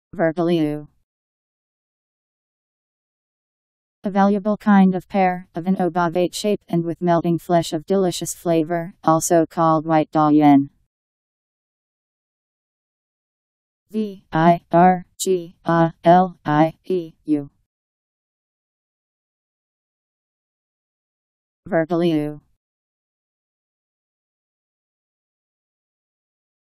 Virgalieu. A valuable kind of pear, of an obovate shape and with melting flesh of delicious flavor, also called White Doyenne. Virgalieu. Virgalieu.